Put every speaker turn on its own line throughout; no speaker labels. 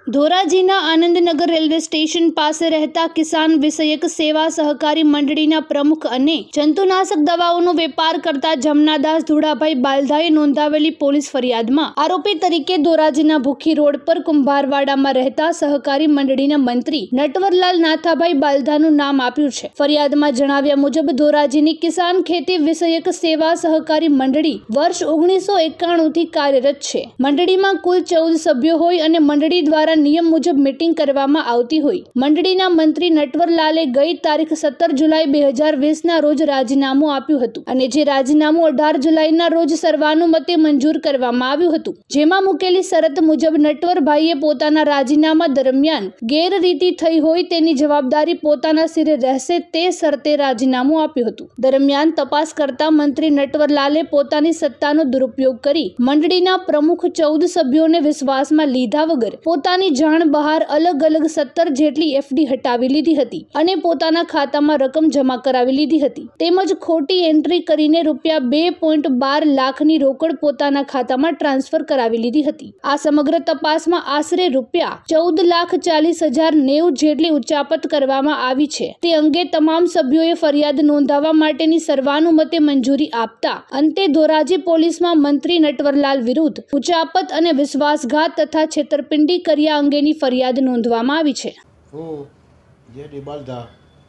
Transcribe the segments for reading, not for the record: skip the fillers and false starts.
ધોરાજીના Anandnagar railway station પાસે રહેતા કિસાન વિષયક સેવા સહકારી મંડળીના પ્રમુખ અને જંતુનાશક દવાઓનો વેપાર કરતા જમનાદાસ ધુડાભાઈ બાલધાએ નોંધાવેલી પોલીસ ફરિયાદમાં આરોપી તરીકે ધોરાજીના ભૂખી રોડ પર કુંભારવાડામાં રહેતા સહકારી મંડળીના મંત્રી નટવરલાલ નાથાભાઈ બાલધાનું નામ આપ્યું છે। ફરિયાદમાં જણાવ્યા મુજબ ધોરાજીની કિસાન ખેતી વિષયક સેવા સહકારી મંડળી વર્ષ 1991 થી કાર્યરત છે। મંડળીમાં કુલ 14 સભ્યો હોય અને મંડળી દ્વારા નિયમ મુજબ મીટિંગ કરવામાં આવતી હોય। મંડળીના મંત્રી નટવરલાલે ગઈ તારીખ 17 જુલાઈ 2020 ના રોજ રાજીનામું આપ્યું હતું અને જે રાજીનામું 18 જુલાઈના રોજ સર્વાનુમતે મંજૂર કરવામાં આવ્યું હતું। જેમાં મૂકેલી શરત મુજબ નટવરભાઈએ પોતાના રાજીનામા દરમિયાન ગેરરીતિ થઈ હોય તેની જવાબદારી પોતાના સિરે રહેશે તે શરતે રાજીનામું આપ્યું હતું। દરમિયાન તપાસ કરતા મંત્રી નટવરલાલે પોતાની સત્તાનો દુરુપયોગ કરી મંડળીના પ્રમુખ 14 સભ્યોને વિશ્વાસમાં લીધા વગર પોતાની જાણ બહાર અલગ અલગ 17 જેટલી એફડી હટાવી લીધી હતી અને પોતાના ખાતામાં રકમ જમા કરાવી લીધી હતી તેમજ ખોટી એન્ટ્રી કરીને રૂપિયા 2.12 લાખની રોકડ પોતાના ખાતામાં ટ્રાન્સફર કરાવી લીધી હતી। આ સમગ્ર તપાસમાં આશરે રૂપિયા 14,40,090 જેટલી ઉચાપત કરવામાં આવી છે। તે અંગે તમામ સભ્યોએ ફરિયાદ નોંધાવવા માટેની સર્વાનુમતે મંજૂરી આપતા અંતે ધોરાજી પોલીસમાં મંત્રી નટવરલાલ વિરુદ્ધ ઉચાપત અને વિશ્વાસઘાત તથા છેતરપિંડી કર્યા અંગેની ફરિયાદ નોંધવામાં આવી છે।
હું જે બાલધા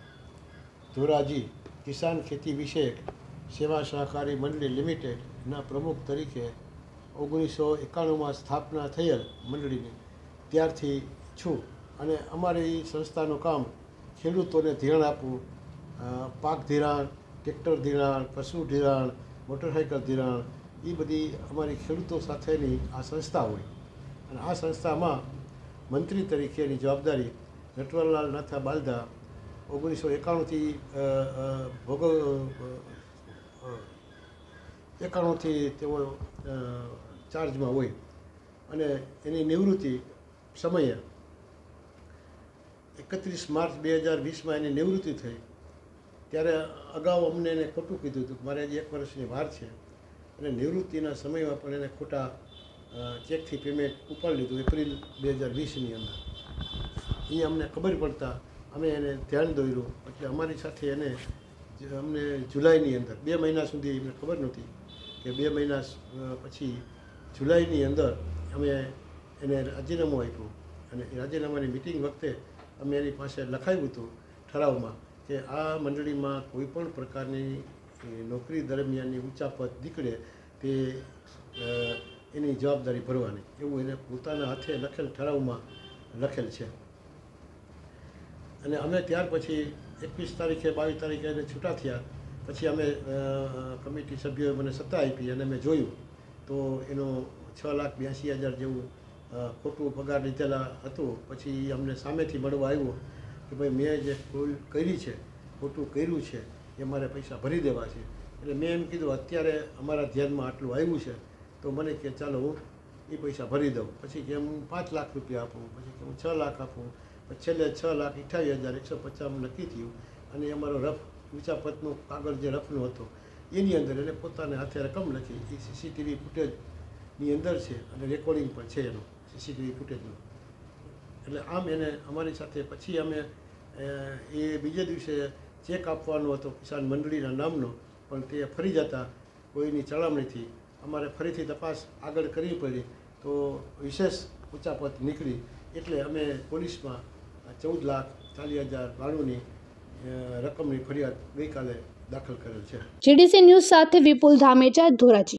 ધોરાજી કિસાન ખેતી વિષયક સેવા સહકારી મંડળી લિમિટેડના પ્રમુખ તરીકે 1991માં સ્થાપના થયેલ મંડળીની ત્યારથી છું અને અમારી સંસ્થાનું કામ ખેડૂતોને ધિરાણ આપવું, પાક ધિરાણ, ટ્રેક્ટર ધિરાણ, પશુ ધિરાણ, મોટરસાઇકલ ધિરાણ, એ બધી અમારી ખેડૂતો સાથેની આ સંસ્થા હોય અને આ સંસ્થામાં મંત્રી તરીકેની જવાબદારી નટવરલાલ નાથા બાલધા 1991થી 91થી તેઓ ચાર્જમાં હોય અને એની નિવૃત્તિ સમયે 31 માર્ચ 2020માં એની નિવૃત્તિ થઈ ત્યારે અગાઉ અમને એને ખોટું કીધું હતું કે મારે હજી 1 વર્ષની વાર છે અને નિવૃત્તિના સમયમાં પણ એને ખોટા ચેકથી પેમેન્ટ ઉપાડી લીધું એપ્રિલ 2020ની અંદર। એ અમને ખબર પડતા અમે એને ધ્યાન દોર્યું એટલે અમારી સાથે એને અમને જુલાઈની અંદર 2 મહિના સુધી એમને ખબર નહોતી કે 2 મહિના પછી જુલાઈની અંદર અમે એને રાજીનામું આપ્યું અને એ રાજીનામાની મિટિંગ વખતે અમે એની પાસે લખાવ્યું હતું ઠરાવમાં કે આ મંડળીમાં કોઈ પણ પ્રકારની નોકરી દરમિયાનની ઉચાપત નીકળે તે એની જવાબદારી ભરવાની એવું એને પોતાના હાથે લખેલ ઠરાવમાં લખેલ છે। અને અમે ત્યાર પછી 21 તારીખે 22 તારીખે એને છૂટા થયા પછી અમે કમિટી સભ્યોએ મને સત્તા આપી અને મેં જોયું તો એનો 6,82,000 જેવું ખોટું પગાર લીધેલા હતું। પછી અમને સામેથી મળવા આવ્યો કે ભાઈ મેં જે ભૂલ કરી છે, ખોટું કર્યું છે એ મારે પૈસા ભરી દેવા છે। એટલે મેં એમ કીધું અત્યારે અમારા ધ્યાનમાં આટલું આવ્યું છે તો મને કે ચાલો હું એ પૈસા ભરી દઉં। પછી કે હું 5 લાખ રૂપિયા આપું, પછી કે હું 6 લાખ આપું, પછી છેલ્લે 6,28,150 નક્કી થયું અને અમારો રફ ઉચાપતનો કાગળ જે રફનો હતો એની અંદર એને પોતાને હાથે રકમ લખી એ સીસીટીવી ફૂટેજની અંદર છે અને રેકોર્ડિંગ પણ છે એનું સીસીટીવી ફૂટેજનું। એટલે આમ એને અમારી સાથે પછી અમે એ બીજે દિવસે ચેક આપવાનો હતો કિસાન મંડળીના નામનો પણ તે ફરી જતા કોઈની ચડામણીથી અમારે ફરીથી તપાસ આગળ કરવી પડી તો વિશેષ ઉચાપત નીકળી એટલે અમે પોલીસમાં 14,40,092ની રકમની ફરિયાદ ગઈકાલે દાખલ કરેલ છે।
GDC ન્યૂઝ સાથે વિપુલ ધામેચા, ધોરાજી।